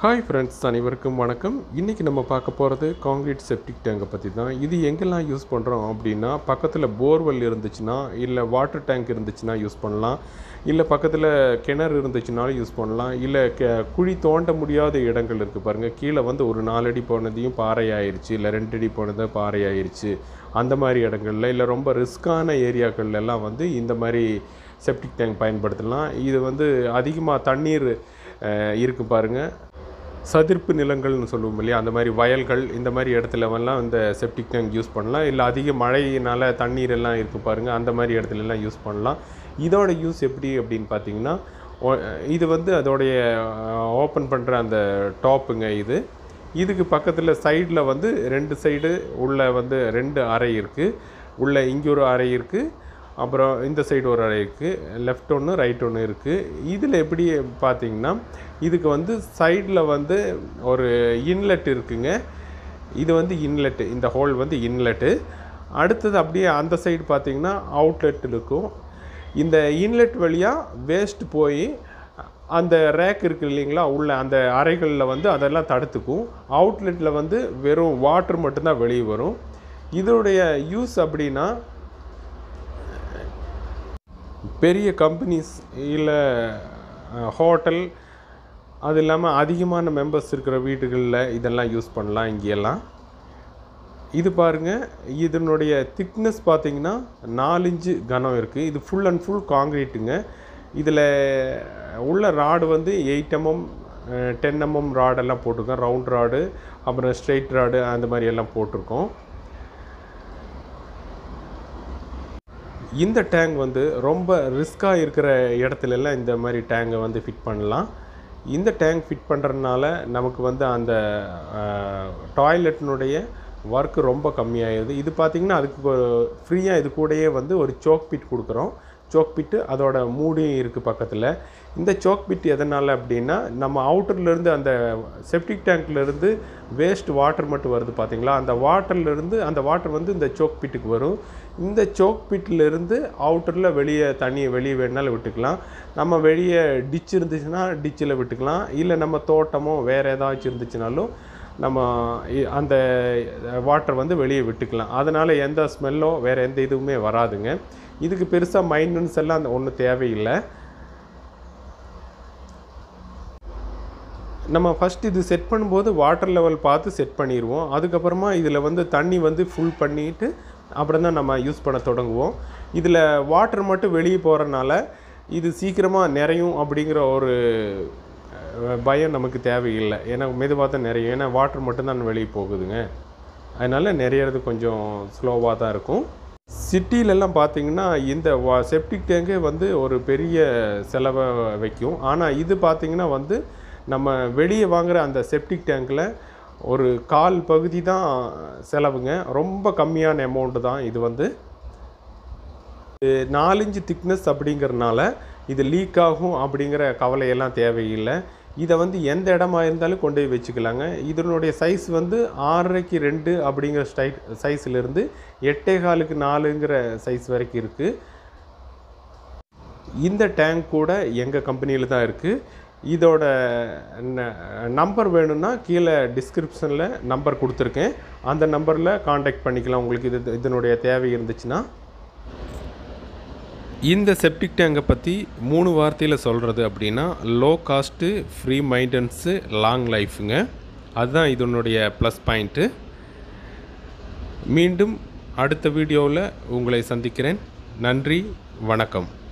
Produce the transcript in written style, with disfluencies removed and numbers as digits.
Hi friends, அனைவருக்கும் வணக்கம். இன்றைக்கி நம்ம பார்க்க போகிறது காங்க்ரீட் செப்டிக் டேங்கை பற்றி தான். இது எங்கெல்லாம் யூஸ் பண்ணுறோம் அப்படின்னா, பக்கத்தில் போர்வெல் இருந்துச்சுன்னா, இல்லை வாட்டர் டேங்க் இருந்துச்சுன்னா யூஸ் பண்ணலாம், இல்லை பக்கத்தில் கிணறு இருந்துச்சுனாலும் யூஸ் பண்ணலாம், இல்லை குழி தோண்ட முடியாத இடங்கள் இருக்குது பாருங்கள். கீழே வந்து ஒரு 4 அடி போனதையும் பாறை ஆயிடுச்சு, இல்லை 2 அடி போனதும் பாறை ஆயிடுச்சு. அந்த மாதிரி இடங்களில், இல்லை ரொம்ப ரிஸ்க்கான ஏரியாக்கள்லாம் வந்து இந்த மாதிரி செப்டிக் டேங்க் பயன்படுத்தலாம். இது வந்து அதிகமாக தண்ணீர் இருக்குது பாருங்கள், சதுர்ப்பு நிலங்கள்னு சொல்லுவோம் இல்லையா, அந்த மாதிரி வயல்கள், இந்த மாதிரி இடத்துலலாம் இந்த செப்டிக் டேங்க் யூஸ் பண்ணலாம். இல்லை அதிக மழையினால் தண்ணீர் எல்லாம் இருக்குது பாருங்கள், அந்த மாதிரி இடத்துலலாம் யூஸ் பண்ணலாம். இதோட யூஸ் எப்படி அப்படின்னு பார்த்தீங்கன்னா, இது வந்து அதோடைய ஓப்பன் பண்ணுற அந்த டாப்புங்க. இதுக்கு பக்கத்தில் சைடில் வந்து 2 சைடு உள்ள வந்து 2 அறை இருக்குது. உள்ள இங்கே ஒரு அறை இருக்குது, அப்புறம் இந்த சைடு ஒரு அறை இருக்குது, லெஃப்ட் ஒன்று ரைட் ஒன்று இருக்குது. இதில் எப்படி பார்த்திங்கன்னா, இதுக்கு வந்து சைடில் வந்து ஒரு இன்லெட் இருக்குங்க. இது வந்து இன்லெட்டு, இந்த ஹோல் வந்து இன்லெட்டு. அடுத்தது அப்படியே அந்த சைடு பார்த்திங்கன்னா அவுட்லெட் இருக்கும். இந்த இன்லெட் வழியாக வேஸ்ட் போய் அந்த ரேக் இருக்குது இல்லைங்களா, உள்ள அந்த அறைகளில் வந்து அதெல்லாம் தடுத்துக்கும். அவுட்லெட்டில் வந்து வெறும் வாட்டர் மட்டும்தான் வெளியே வரும். இதோடைய யூஸ் அப்படின்னா, பெரிய கம்பெனிஸ் இல்லை ஹோட்டல், அது இல்லாமல் அதிகமான மெம்பர்ஸ் இருக்கிற வீடுகளில் இதெல்லாம் யூஸ் பண்ணலாம். இங்கெல்லாம் இது பாருங்கள், இதனுடைய திக்னஸ் பார்த்திங்கன்னா 4 இன்ச்சு கனம் இருக்குது. இது ஃபுல் அண்ட் ஃபுல் காங்க்ரீட்டுங்க. இதில் உள்ள ராடு வந்து 8 mm 10 mm ராடெல்லாம் போட்டிருக்கோம். ரவுண்ட் ராடு, அப்புறம் ஸ்ட்ரெயிட் ராடு, அந்த மாதிரி எல்லாம் போட்டிருக்கோம். இந்த டேங்க் வந்து ரொம்ப ரிஸ்க்காக இருக்கிற இடத்துலலாம் இந்த மாதிரி டேங்கை வந்து ஃபிட் பண்ணலாம். இந்த டேங்க் ஃபிட் பண்ணுறதுனால நமக்கு வந்து அந்த டாய்லெட்டினுடைய ஒர்க்கு ரொம்ப கம்மியாகிடுது. இது பார்த்திங்கன்னா அதுக்கு ஃப்ரீயாக இது கூடயே வந்து ஒரு சோக் பிட் கொடுக்குறோம். சோக் பிட்டு அதோட மூடியும் இருக்குது பக்கத்தில். இந்த சோக் பிட் எதனால் அப்படின்னா, நம்ம அவுட்டர்லேருந்து அந்த செப்டிக் டேங்க்லேருந்து வேஸ்ட் வாட்டர் மட்டும் வருது பார்த்திங்களா, அந்த வாட்டர்லேருந்து அந்த வாட்டர் வந்து இந்த சோக் பிட்டுக்கு வரும். இந்த சோக் பிட்டிலேருந்து அவுட்டரில் வெளியே தண்ணியை வெளியே வேணாலும் விட்டுக்கலாம். நம்ம வெளியே டிச் இருந்துச்சுன்னா டிச்சில் விட்டுக்கலாம், இல்லை நம்ம தோட்டமோ வேறு ஏதாச்சும் இருந்துச்சுனாலும் நம்ம அந்த வாட்டர் வந்து வெளியே விட்டுக்கலாம். அதனால் எந்த ஸ்மெல்லோ வேறு எந்த இதுவுமே வராதுங்க. இதுக்கு பெருசாக மெயின்டெனன்ஸ் எல்லாம் ஒன்றும் தேவையில்லை. நம்ம ஃபஸ்ட் இது செட் பண்ணும்போது வாட்டர் லெவல் பார்த்து செட் பண்ணிடுவோம். அதுக்கப்புறமா இதில் வந்து தண்ணி வந்து ஃபுல் பண்ணிவிட்டு அப்புறம் தான் நம்ம யூஸ் பண்ண தொடங்குவோம். இதில் வாட்டர் மட்டும் வெளியே போகிறனால இது சீக்கிரமாக நிறையும் அப்படிங்கிற ஒரு பயம் நமக்கு தேவையில்லை. ஏன்னா மெதுவாக தான் நிறையும், ஏன்னா வாட்டர் மட்டும்தான் வெளியே போகுதுங்க. அதனால் நிறையிறது கொஞ்சம் ஸ்லோவாக தான் இருக்கும். சிட்டிலெல்லாம் பார்த்திங்கன்னா இந்த செப்டிக் டேங்கே வந்து ஒரு பெரிய செலவை வைக்கும். ஆனால் இது பார்த்திங்கன்னா வந்து நம்ம வெளியே வாங்குகிற அந்த செப்டிக் டேங்கில் ஒரு 1/4 பகுதி தான் செலவுங்க. ரொம்ப கம்மியான அமௌண்ட்டு தான். இது வந்து 4 இன்ச்சு திக்னஸ் அப்படிங்கிறனால இது லீக் ஆகும் அப்படிங்கிற கவலையெல்லாம் தேவையில்லை. இதை வந்து எந்த இடமா இருந்தாலும் கொண்டு போய் வச்சுக்கலாங்க. இதனுடைய சைஸ் வந்து 6.5க்கு 2 அப்படிங்கிற சைஸ்லேருந்து 8.25க்கு 4ங்கிற சைஸ் வரைக்கும் இருக்குது. இந்த டேங்க் கூட எங்கள் கம்பெனியில் தான் இருக்குது. இதோட நம்பர் வேணும்னா கீழே டிஸ்கிரிப்ஷனில் நம்பர் கொடுத்துருக்கேன். அந்த நம்பரில் காண்டாக்ட் பண்ணிக்கலாம் உங்களுக்கு இதனுடைய தேவை இருந்துச்சுன்னா. இந்த செப்டிக் டேங்கை பற்றி 3 வார்த்தையில் சொல்கிறது அப்படின்னா, low cost, free maintenance, long லைஃபுங்க. அதுதான் இதனுடைய ப்ளஸ் பாயிண்ட்டு. மீண்டும் அடுத்த வீடியோவில் உங்களை சந்திக்கிறேன். நன்றி, வணக்கம்.